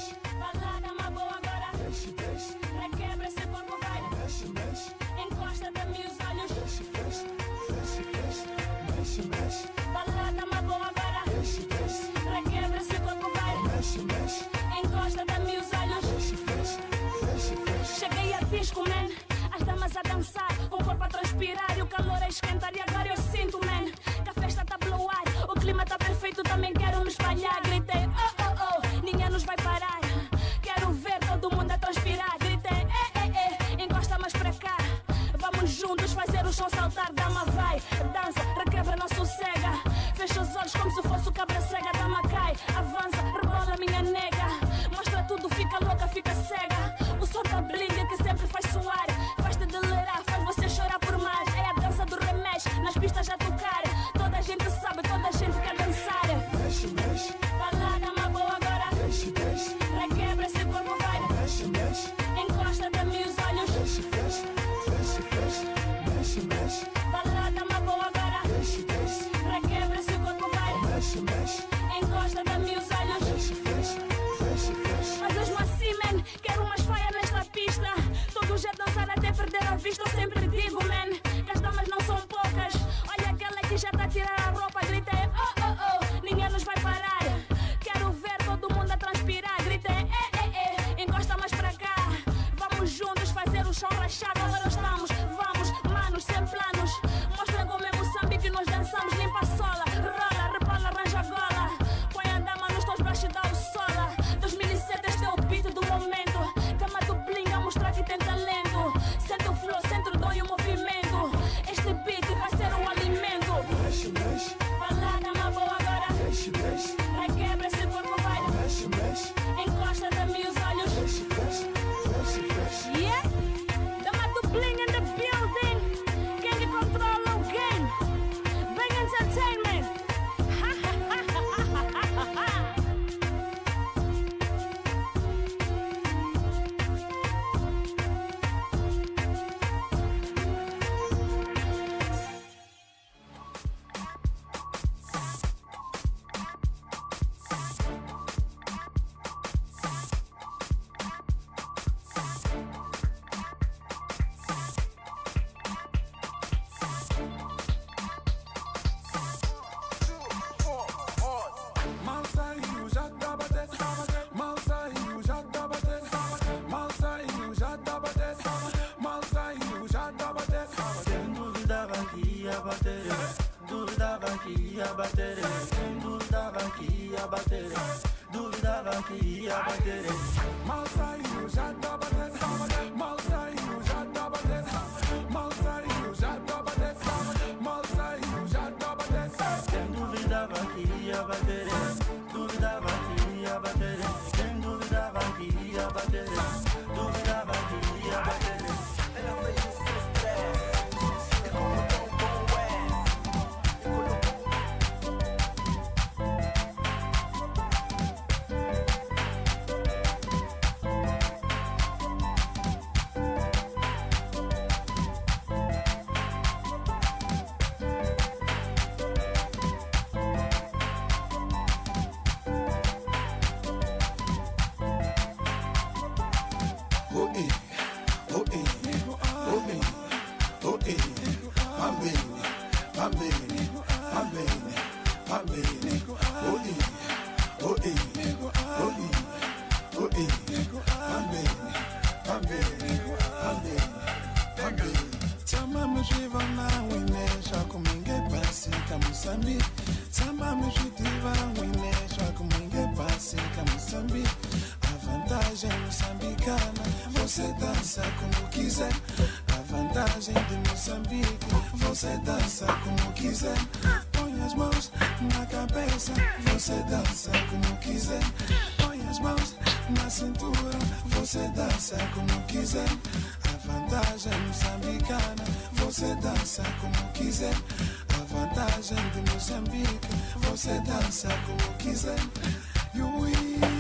Balada uma boa agora. Requebra esse corpo, vai. Encosta da-me os olhos. Balada uma boa agora. Requebra esse corpo, vai. Encosta da-me os olhos. Cheguei a disco, man. As damas a dançar, com o corpo a transpirar e o calor a esquentar. E agora eu sinto, man, que a festa tá blowout. O clima tá perfeito, também quero me espalhar. Gritei, oh, oh, oh, ninguém nos vai parar. Quero ver todo mundo a transpirar. Gritei, encosta mais pra cá. Vamos juntos fazer o chão saltar. Dama vai, dança, requebra, não sossega. Fecha os olhos como se fosse o cabra cega. Dama cai, avança, rebola minha nega. Mostra tudo, fica louca, fica cega. O som tá blinga que sempre faz suar. Faz-te delirar, faz você chorar por mais. É a dança do remexe, nas pistas a tocar. Toda a gente sabe, toda a gente quer dançar. Balada uma boa agora. Requebra esse corpo, vai. Encosta da-me os olhos. Balada uma boa agora. Requebra esse corpo, vai. Encosta da-me os olhos. Mas mesmo assim, man, quero umas faias nesta pista. Todo jeito dançar até perder a vista. Eu sempre digo, man, que as damas não são poucas. Olha aquela que já tá a tirar a roupa. Gritei, oh, oh, oh, ninguém nos vai parar. Quero ver todo mundo a transpirar. Gritei, encosta mais pra cá. Vamos juntos fazer o chão rachado. Agora estamos, vamos, manos, sem planos. Mostra como é Moçambique nós dançamos. Limpa a sola, rola, rebola, arranja a gola. Põe a dama nos teus braços e dá o sola. 2007 este é o beat do momento. Dama do bling a mostrar que tem talento. Sente o flow, sente o dom e o movimento. Este beat vai ser um alimento. Balada uma boa agora. Requebra esse corpo, vai. Encosta da-me os olhos. Yeah, dama do bling in the building. Quem que controla o game? Bang Entertainment. Mal saiu, já tá batendo. Mal saiu, já tá batendo. Mal saiu, já tá batendo. Mal saiu, já tá batendo. Quem duvidava que ia bater, duvidava que ia bater. Quem duvidava que ia bater, duvidava que ia bater. Mal saiu, já tá batendo. Mal saiu, já tá batendo. Mal saiu, já tá batendo. Mal saiu, já tá batendo. Quem duvidava que ia bater, duvidava que ia bater. Quem duvidava que ia bater, duvidava que ia bater. Ela fez o seu stress. É como Tom West. Tama mjiva na winesha kuminge pasi kamusambi. Tama mjiva winesha kuminge pasi kamusambi. A vantagem moçambicana, você dança como quiser. A vantagem de Moçambique, você dança como quiser. Põe as mãos na cabeça, você dança como quiser. Põe as mãos na cintura, você dança como quiser. A vantagem moçambicana, você dança como quiser. A vantagem de Moçambique, você dança como quiser. You